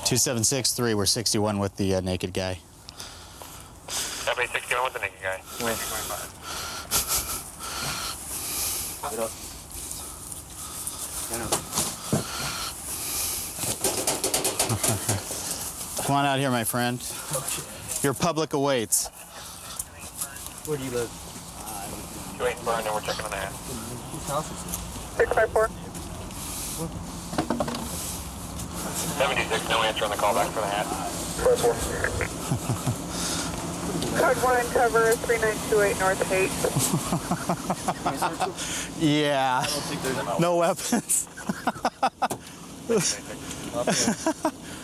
2763, we're 61 with the naked guy. Everybody 61 with the naked guy. 25. Come on out here, my friend. Your public awaits. Where do you live? 28 burn, and we're checking on the hat. Whose house is it? 654. 76, no answer on the callback for the hat. 4-4. Code 1, cover 3928 North 8. Yeah. I don't think there's No weapons.